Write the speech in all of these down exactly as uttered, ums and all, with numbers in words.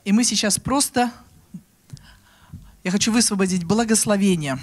И мы сейчас просто, я хочу высвободить благословение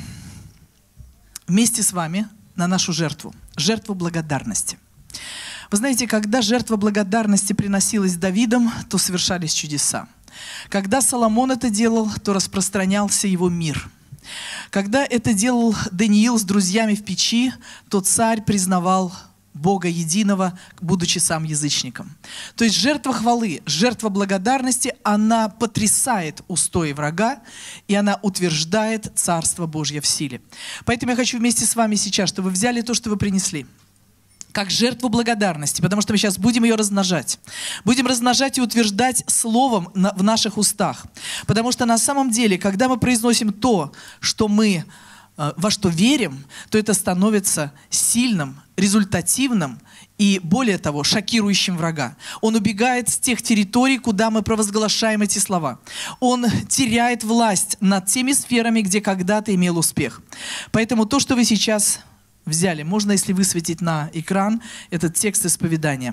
вместе с вами на нашу жертву, жертву благодарности. Вы знаете, когда жертва благодарности приносилась Давидом, то совершались чудеса. Когда Соломон это делал, то распространялся его мир. Когда это делал Даниил с друзьями в печи, то царь признавал Бога единого, будучи сам язычником. То есть жертва хвалы, жертва благодарности, она потрясает устои врага, и она утверждает Царство Божье в силе. Поэтому я хочу вместе с вами сейчас, чтобы вы взяли то, что вы принесли, как жертву благодарности, потому что мы сейчас будем ее размножать. Будем размножать и утверждать словом на, в наших устах. Потому что на самом деле, когда мы произносим то, что мы, э, во что верим, то это становится сильным, результативным и, более того, шокирующим врага. Он убегает с тех территорий, куда мы провозглашаем эти слова. Он теряет власть над теми сферами, где когда-то имел успех. Поэтому то, что вы сейчас взяли, можно, если высветить на экран этот текст исповедания.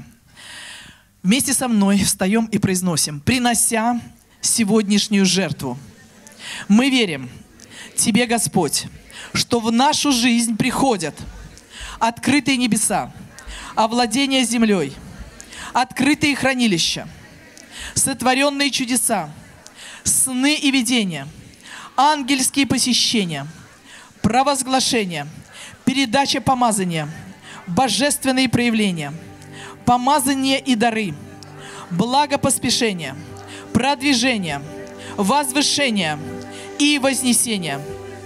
Вместе со мной встаем и произносим: принося сегодняшнюю жертву, мы верим Тебе, Господь, что в нашу жизнь приходят открытые небеса, овладение землей, открытые хранилища, сотворенные чудеса, сны и видения, ангельские посещения, провозглашения, передача помазания, божественные проявления, помазание и дары, благопоспешение, продвижение, возвышение и вознесение,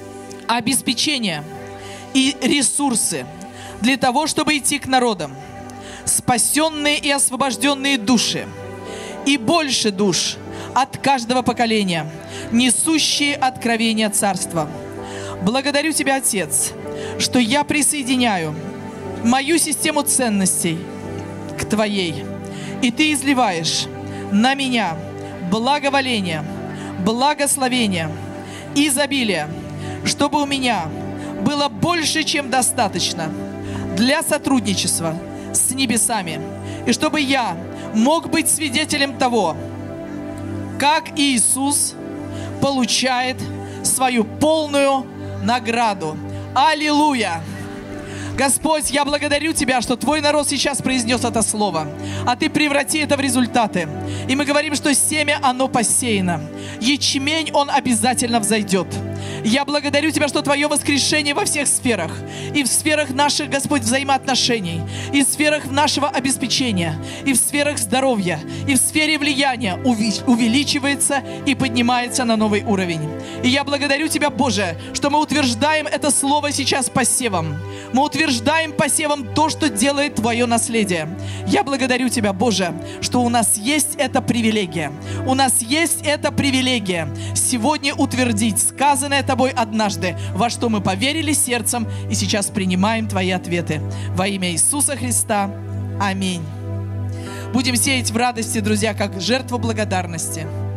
обеспечение и ресурсы для того, чтобы идти к народам, спасенные и освобожденные души, и больше душ от каждого поколения, несущие откровение Царства. Благодарю Тебя, Отец, что я присоединяю мою систему ценностей к Твоей, и Ты изливаешь на меня благоволение, благословение, изобилие, чтобы у меня было больше, чем достаточно для сотрудничества с небесами, и чтобы я мог быть свидетелем того, как Иисус получает свою полную награду. Аллилуйя! Господь, я благодарю Тебя, что Твой народ сейчас произнес это слово, а Ты преврати это в результаты. И мы говорим, что семя, оно посеяно. Ячмень, он обязательно взойдет. Я благодарю Тебя, что Твое воскрешение во всех сферах. И в сферах наших, Господь, взаимоотношений, и в сферах нашего обеспечения, и в сферах здоровья, и в сфере влияния увеличивается и поднимается на новый уровень. И я благодарю Тебя, Боже, что мы утверждаем это слово сейчас посевом. Мы утверждаем посевом то, что делает Твое наследие. Я благодарю Тебя, Боже, что у нас есть эта привилегия. У нас есть эта привилегия сегодня утвердить сказанное Тобой однажды, во что мы поверили сердцем и сейчас принимаем Твои ответы. Во имя Иисуса Христа. Аминь. Будем сеять в радости, друзья, как жертву благодарности.